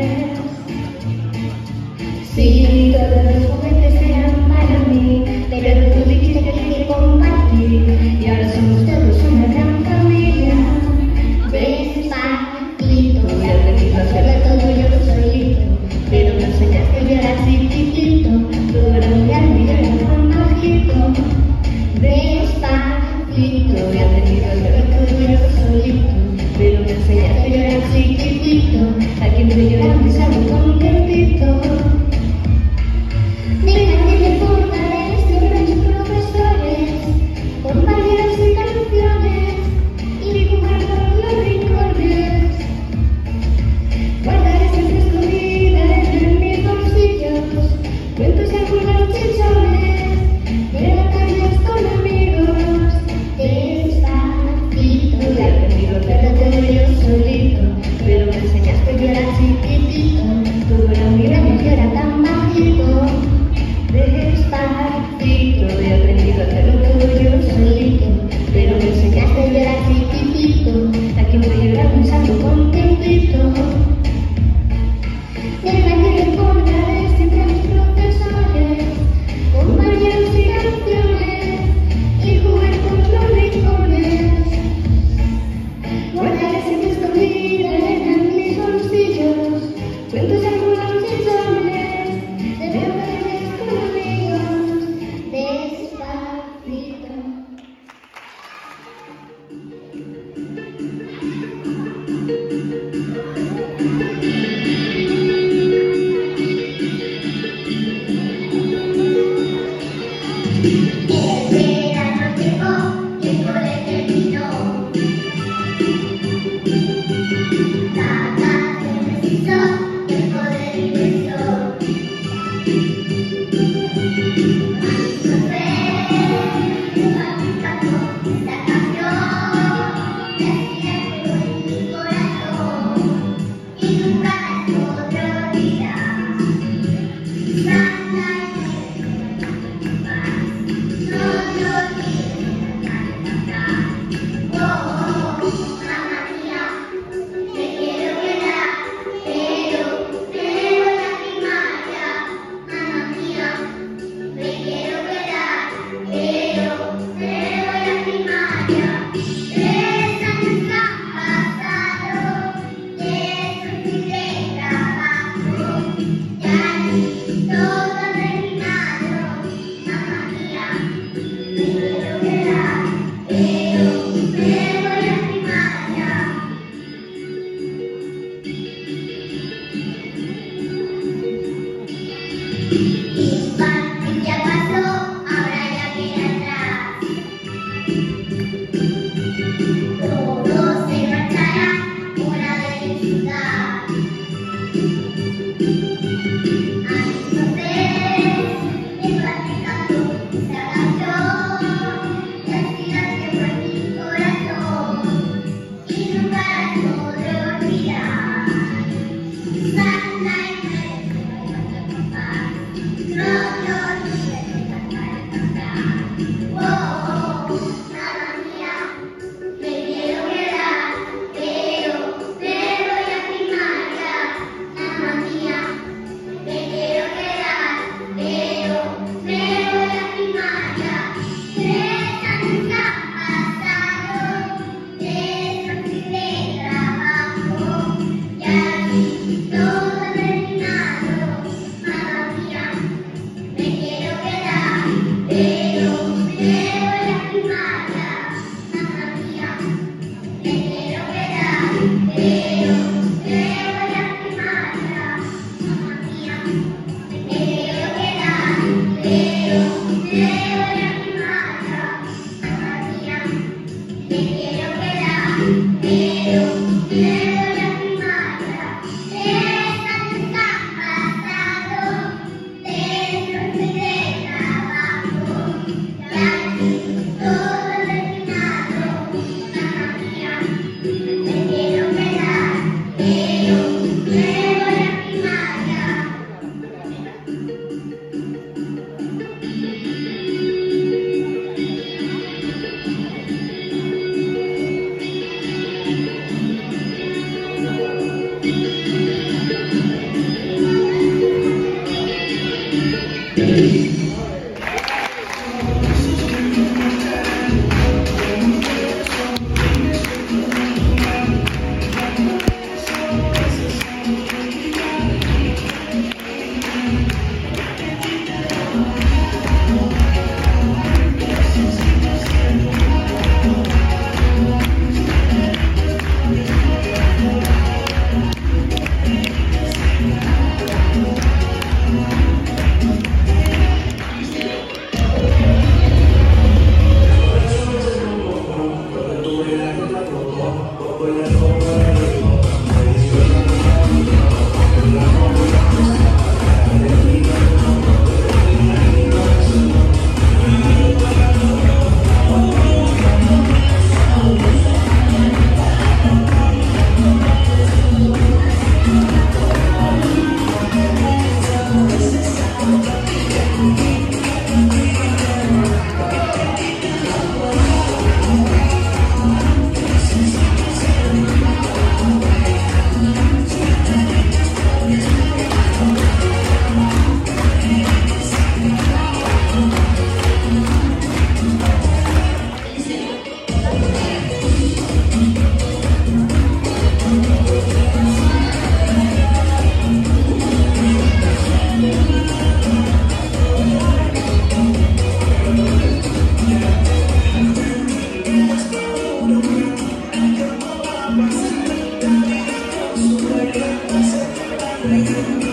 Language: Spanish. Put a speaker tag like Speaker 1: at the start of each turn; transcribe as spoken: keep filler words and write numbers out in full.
Speaker 1: Sí, todos los juguetes eran para mí, pero tú dijiste que hay que compartir, y ahora somos todos una gran familia. Despacito, y he aprendido a hacerlo todo yo solito, pero me enseñaste que yo era chiquitito, tú eras muy grande y yo era tan bajito. Despacito, y he aprendido a hacerlo todo yo solito, pero me enseñaste que yo era chiquitito, aquí me llorando y salgo contentito. Compañeros y canciones, y jugar por los rincones. Guardaré siempre escondidas en mis bolsillos cuentos y algunos chichones de batallas con amigos. Despacito, y he aprendido a hacerlo todo yo solito, pero me enseñaste que yo era chiquitito, tú eras muy grande y yo era tan bajito. Despacito, y he aprendido a hacerlo todo yo solito, pero me enseñaste que yo era chiquitito, aquí me voy llorando y salgo contentito. Deja que recordaré siempre a mis profesores, compañeros y canciones, y jugar por los rincones. Guardaré siempre escondidas en mis bolsillos cuentos y algunos chichones de batallas con amigos. Despacito. El verano llegó y el cole terminó. La tarde precisó tiempo de diversión. Amigos, ven, practicando esta canción, y así la llevo en mi corazón, y nunca la podré olvidar. Santa infancia ya pasó, ahora ya queda atrás. Todo se marchará, hora de disfrutar. Amigos, ven, practicando esta canción, y así la llevo en mi corazón, y nunca la podré olvidar. Santa no te olvides de cantar y cantar. Oh, oh, mamá mía, me quiero quedar, pero me voy a primaria. Mamá mía, me quiero quedar, pero me voy a primaria. Tres años han pasado, tres meses de trabajo, y así todo ha terminado. Mamá mía, me quiero quedar, pero me voy a primaria. Mamá mía, me quiero quedar, pero me voy a primaria. Mamá mía, me quiero quedar, pero me voy a primaria. Mamá mía, me quiero quedar, pero me voy a primaria. Tres años han pasado, tres meses de trabajo, y así todo ha terminado. Mamá mía, me quiero quedar, pero me voy a primaria. Thank you.